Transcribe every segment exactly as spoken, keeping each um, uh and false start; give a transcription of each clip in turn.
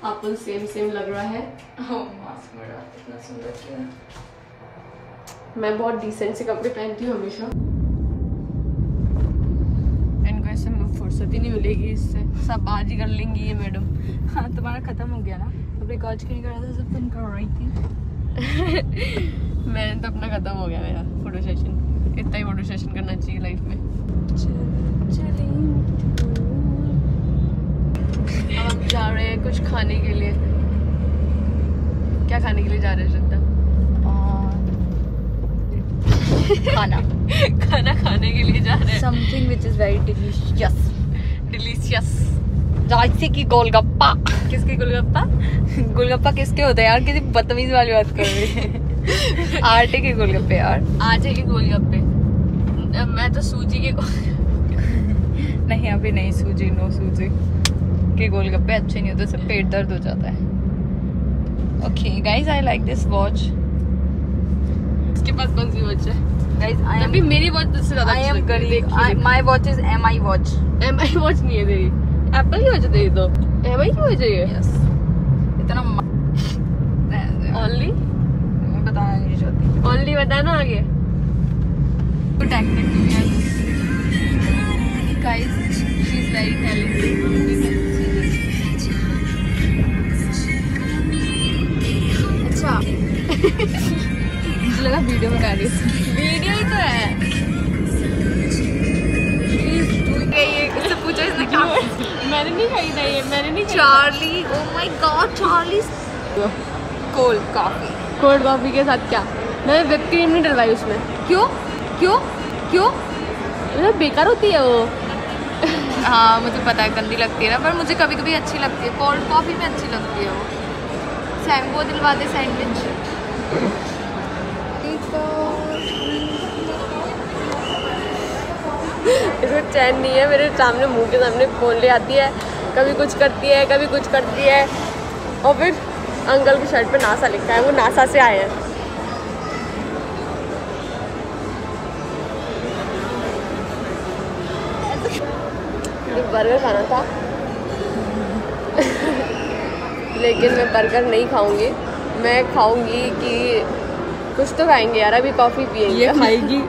आपन same same लग रहा है। मास्क मेरा इतना सुंदर क्यों है? मैं बहुत डिसेंट से कपड़े पहनती हूँ हमेशा। इनको ऐसे में फुर्सत ही नहीं मिलेगी, इससे सब आज ही कर लेंगी ये मैडम। हाँ तुम्हारा खत्म हो गया ना, तो रिकॉर्ड क्यों नहीं कर रहा था जब तुम कर रही थी? मैंने तो अपना खत्म हो गया मेरा फोटो सेशन। इतना ही फोटो सेशन करना चाहिए लाइफ में। अब जा रहे हैं कुछ खाने के लिए। क्या खाने के लिए जा रहे हैं श्रद्धा? खाना खाना खाने के लिए जा रहे हैं। Something which is very delicious. Delicious जैसे कि गोलगप्पा। किसके गोलगप्पा? गोलगप्पा किसके होते हैं यार? किसी बदतमीज वाली बात कर रही है। आटे के गोलगप्पे यार। आटे के गोलगप्पे। मैं तो सूजी के नहीं अभी नहीं, सूजी नो सूजी के गोलगप्पे अच्छे नहीं होते, सब पेट दर्द हो जाता है। Okay guys I like this watch. इसके पास कौन सी वॉच है? गाइस आई एम अभी मेरी वॉच से ज्यादा आई एम गरीब। My watch is M I watch. M I watch नहीं है तेरी, एप्पल की वॉच है तेरी। तो एम आई की वॉच है ये। यस इतना ओनली मैं बताना नहीं चाहती। ओनली बताना आगे। तो technically guys she is very talented. अच्छा मुझे लगा वीडियो बना रही है। वीडियो ही तो है। ये इससे पूछो इसने क्या? मैंने नहीं खरीदा ये, मैंने नहीं खरीदा। Charlie, oh my god Charlie cold coffee. Cold coffee के साथ क्या? मैंने व्हिप क्रीम नहीं डलवाई उसमें। क्यों क्यों क्यों? मतलब बेकार होती है वो। हाँ मुझे पता है गंदी लगती है ना, पर मुझे कभी कभी अच्छी लगती है। कोल्ड कॉफी में अच्छी लगती है वो। सैम्बो दिलवा दे सैंडविच। इसमें चैन नहीं है। मेरे सामने मुंह के सामने फोन ले आती है, कभी कुछ करती है कभी कुछ करती है। और फिर अंकल की शर्ट पे नासा लिखा है, वो नासा से आए हैं। बर्गर खाना था लेकिन मैं बर्गर नहीं खाऊंगी। मैं खाऊंगी कि कुछ तो खाएंगे यार। अभी कॉफ़ी पिएंगे। ये खाएगी।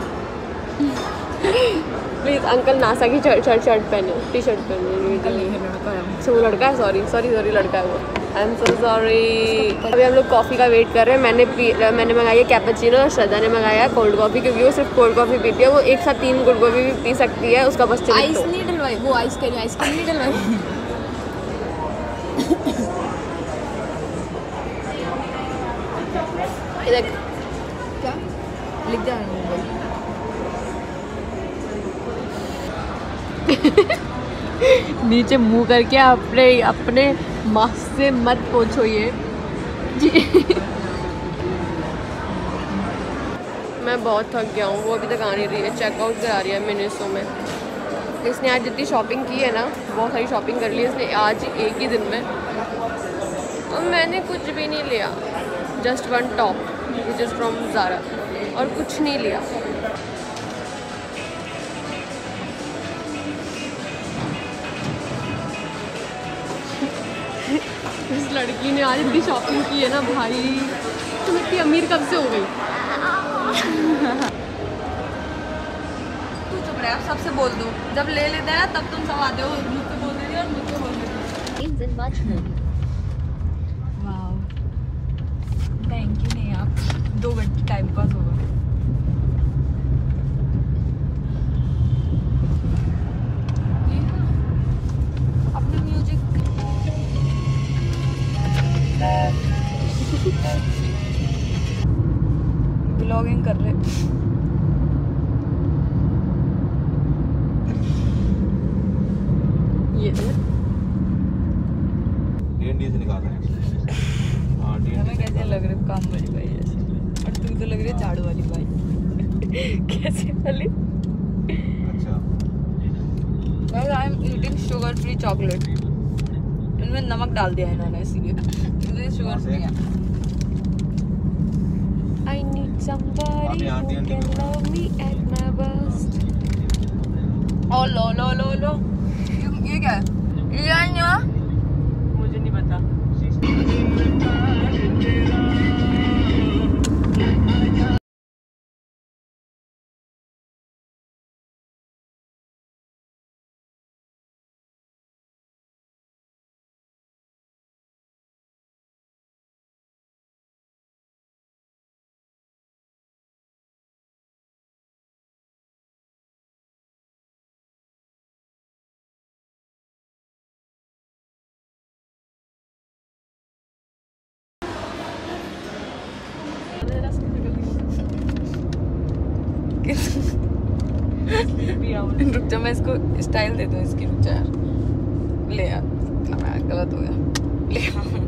प्लीज़ अंकल नासा की शर्ट शर्ट शर्ट पहने, टी शर्ट पहने। अंकल नहीं है, लड़का है। अच्छा वो लड़का है। सॉरी सॉरी सॉरी लड़का है वो। I am so sorry. अभी हम लोग कॉफ़ी का वेट कर रहे हैं। मैंने पी मैंने मंगाई है कैपेचिनो और श्रद्धा ने मंगाया है कोल्ड कॉफ़ी, क्योंकि वो सिर्फ कोल्ड कॉफ़ी पीती है। वो एक साथ तीन कोल्ड कॉफ़ी भी पी सकती है, उसका बस चले। आइस नहीं डलवाई वो, आइस के लिए आइस क्रीम नहीं डलवाई। देख क्या लिख दिया नीचे मुंह करके अपने अपने मास्क से मत पोछो ये जी। मैं बहुत थक गया हूँ। वो अभी तक आ नहीं रही है, चेकआउट करा रही है मिनट्सों में। इसने आज जितनी शॉपिंग की है ना, बहुत सारी शॉपिंग कर ली है इसने आज एक ही दिन में। और मैंने कुछ भी नहीं लिया, just one top which is from Zara, और कुछ नहीं लिया। इस लड़की ने आज इतनी शॉपिंग की है ना भाई, तुम इतनी अमीर कब से हो गई? तू चुप रहे, अब सबसे बोल दो। जब ले लेते हैं ना तब तुम सब आते हो, मुझसे बोल देती हो और मुझसे बोल देती हो। Wow thank you. नहीं आप दो घंटे टाइम पास होगा। अपने म्यूजिक ब्लॉगिंग कर रहे। ये डीएनडी से निकाल रहे हैं। हां हमें कैसे लग रहे काम वाली बाई जैसे, और तू तो लग रही है झाड़ू वाली बाई। कैसे वाली? अच्छा guys I am eating sugar free chocolate. इनमें नमक डाल दिया है इन्होंने इसीलिए, इसलिए शुगर फ्री है। I need somebody who can love me at my best. ओ लो लो लो लो, ये क्या है? ये क्या है? मुझे नहीं पता। रुक जा, मैं इसको स्टाइल दे दूँ इसकी। रुक जा यार, ले यार, गलत हो गया। ले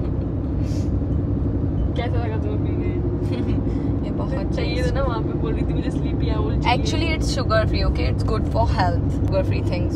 कैसा लगा तुम्हें? ये बहुत चाहिए था ना, वहाँ पे बोल रही थी मुझे स्लीपी आउल चाहिए। Actually it's sugar free, okay, it's good for health, sugar free things.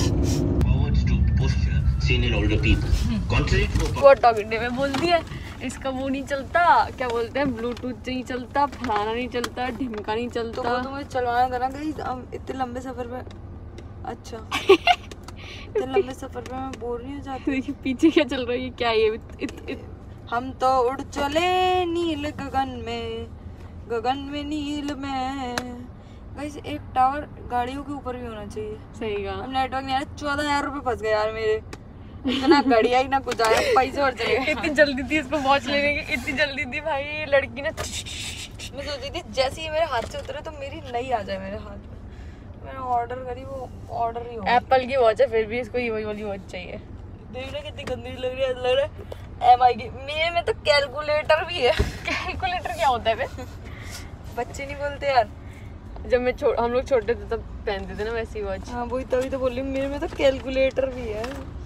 Seen in older people. Contrary to बहुत टॉक इंडिया में बोल दिया, इसका वो नहीं चलता, क्या बोलते हैं, ब्लूटूथ नहीं चलता, फलाना नहीं चलता, ढिमका नहीं चलता। तो वो तुम्हें चलवाना था ना गाइस, इतने लंबे सफर पे। अच्छा इतने लंबे सफर पे मैं बोर नहीं हो जाती। देखिए पीछे क्या चल रहा है, ये क्या है? इत, इत, इत, हम तो उड़ चले नील गगन में, गगन में नील में। गाइस एक टावर गाड़ियों के ऊपर भी होना चाहिए। सही कहा। अब नेटवर्क नहीं आ रहा, चौदह हजार रुपये फंस गए यार मेरे। इतना गड़िया ही ना कुछ आया, पैसे और चले गए। इतनी जल्दी थी इसको वॉच लेने की, इतनी जल्दी थी भाई लड़की ने। मैं सोची थी जैसे ही मेरे हाथ से उतरे तो मेरी नहीं आ जाए मेरे हाथ में। मैंने ऑर्डर करी, वो ऑर्डर ही हो। एप्पल की वॉच है, फिर भी इसको ये वाली वॉच चाहिए। देखना कितनी गंदी लग रही है, लग रहा है एम आई की। मेरे में तो कैलकुलेटर भी है। कैलकुलेटर क्या होता है बे? बच्चे नहीं बोलते यार। जब मैं छो, हम लोग छोटे थे तब पहनते थे ना वैसी वॉच। हाँ वही तभी तो बोल रही हूँ, मेरे में तो कैलकुलेटर भी है।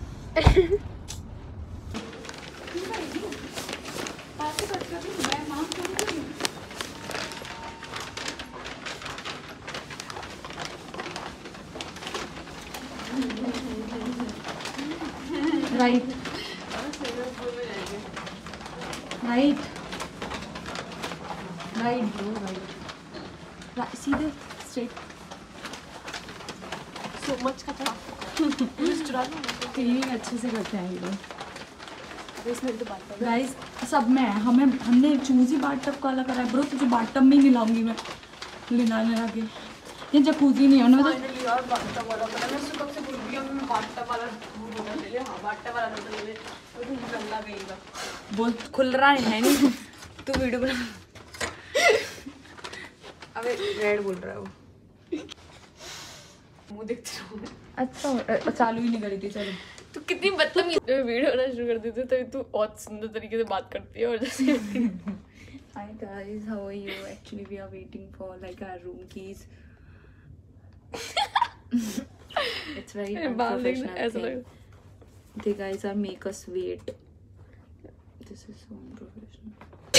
Right right right bro, right सीधे स्ट्रेट। सो मच का था। क्लीनिंग अच्छे से करते हैं ये लोग इसमें तो बात कर। गाइस। सब में है, हमें हमने चूज ही बाथटब का अलग करा है ब्रो। तुझे बाथटब में ही मिलाऊंगी मैं, लिना लगा के। ये जकूजी नहीं है उन्होंने तो। फाइनली यार बाथटब वाला बना। मैं सुबह से बोल रही हूँ मैं बाथटब वाला होटल ले ले। हाँ बाथटब वाला होटल ले ले, तो तुम निकलना गईगा। बोल खुल रहा है नहीं तू वीडियो बना। अबे रेड बोल रहा है वो। मुंह देखते रहो। अच्छा चालू ही नहीं करी थी। चलो तू कितनी बदतमीज वीडियो बनाना शुरू कर देती है तभी तू बहुत सुंदर तरीके से बात करती है। और जैसे Hi guys, how are you? Actually we are waiting for like our room keys. It's very unprofessional ऐसा thing. लगा। They guys are make us wait. This is so unprofessional.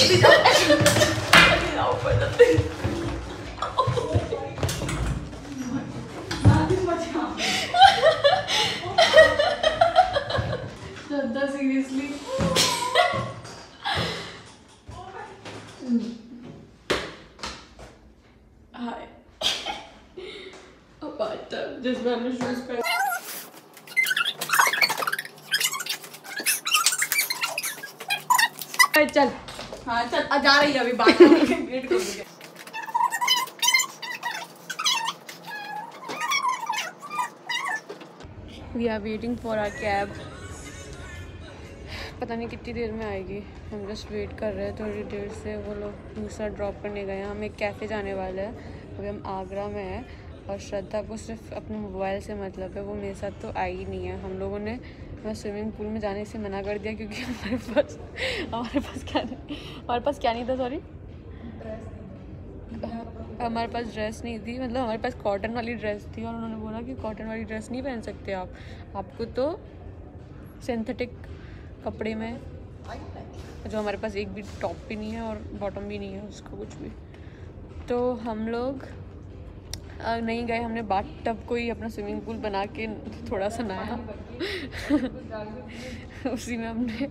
Shraddha seriously hi bathtub जिसमें हमने shoes पहने। चल हाँ चल, आ जा रही है अभी बात वेट कर। We are waiting for our cab. पता नहीं कितनी देर में आएगी, हम जस्ट वेट कर रहे हैं थोड़ी देर से। वो लोग दूसरा ड्रॉप करने गए हैं, हम एक कैफ़े जाने वाले हैं। अभी हम आगरा में हैं और श्रद्धा को सिर्फ अपने मोबाइल से मतलब है, वो मेरे साथ तो आई ही नहीं है। हम लोगों ने मैं स्विमिंग पूल में जाने से मना कर दिया क्योंकि हमारे पास हमारे पास क्या नहीं हमारे पास क्या नहीं था सॉरी हमारे पास ड्रेस नहीं थी, मतलब हमारे पास कॉटन वाली ड्रेस थी। और उन्होंने बोला कि कॉटन वाली ड्रेस नहीं पहन सकते आप, आपको तो सिंथेटिक कपड़े में, जो हमारे पास एक भी टॉप भी नहीं है और बॉटम भी नहीं है उसका कुछ भी। तो हम लोग नहीं गए, हमने बाथटब को ही अपना स्विमिंग पूल बना के थोड़ा सा नहाया। उसी में हमने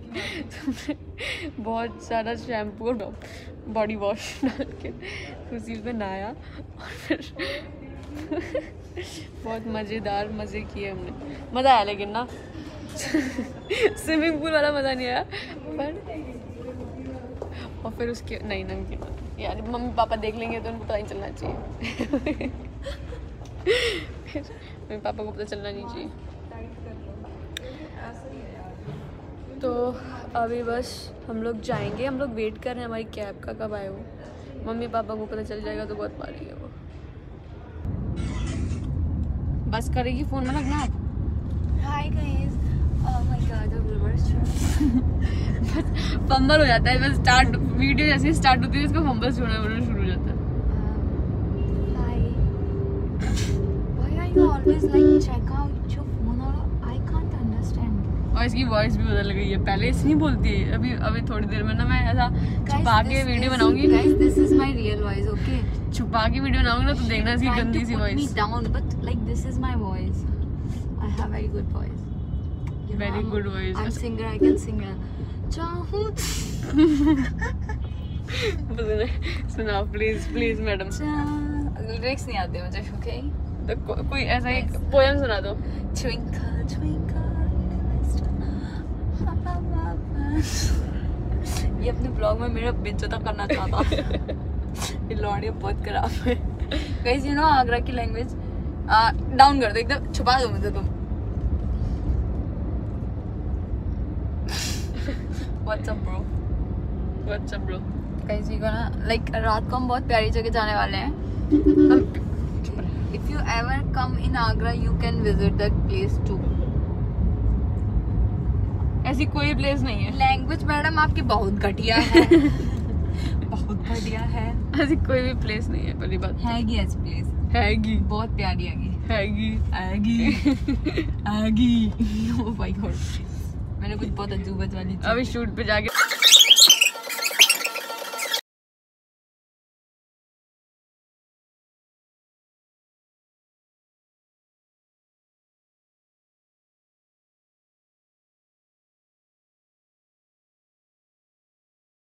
बहुत सारा शैम्पू और बॉडी वॉश डाल के उसी में नहाया और फिर बहुत मज़ेदार मज़े किए हमने। मज़ा आया लेकिन ना स्विमिंग पूल वाला मज़ा नहीं आया पर। और फिर उसके नहीं नमकीन यार मम्मी पापा देख लेंगे तो उनको पता नहीं चलना चाहिए। फिर मम्मी पापा को पता चलना नहीं चाहिए। तो अभी बस हम लोग जाएंगे, हम लोग वेट कर रहे हैं हमारी कैब का कब आए वो। मम्मी पापा को पता चल जाएगा तो बहुत मारेंगे वो। बस करेगी फ़ोन में लगना आप। Hi guys, oh my god the reverse बस फंबल हो जाता है, बस स्टार्ट वीडियो जैसे स्टार्ट होती है उसको फंबल होना शुरू हो जाता है। हाय always like check out your phone or I can't understand. और इसकी वॉइस भी बदल गई है, पहले ऐसे नहीं बोलती है, अभी अभी थोड़ी देर में ना मैं ऐसा छुपा के वीडियो बनाऊंगी। Guys, this is my real voice, okay? छुपा के वीडियो बनाऊंगी ना तो देखना इसकी Trying गंदी to see put me voice. down, but like this is my voice. I have very good voice. You know, Very I'm- good voice. I'm singer. I can sing. चाहूँ सुनाओ प्लीज प्लीज मैडम। लिरिक्स नहीं आते मुझे, okay? तो को, कोई ऐसा एक पोएम सुना दो। Twinkle, twinkle, ये अपने ब्लॉग में मेरा बेइज्जत करना चाहता। ये लौड़िया बहुत खराब है। गाइस यू नो आगरा की लैंग्वेज डाउन कर दो एकदम, छुपा दो मुझे तुम। What's up bro? What's up bro? Guys we gonna like रात को हम बहुत प्यारी जगह जाने वाले हैं। If you ever come in Agra, you can visit that place too. ऐसी कोई प्लेस नहीं है। लैंग्वेज मैडम आपकी बहुत घटिया है। बहुत घटिया है। ऐसी कोई भी प्लेस नहीं है, पहली बात। हैगी ऐसी प्लेस, हैगी, बहुत प्यारी हैगी। हैगी, हैगी, हैगी। ओह माय गॉड, मैंने कुछ बहुत अजूबत वाली चीज़ अभी शूट पे जाके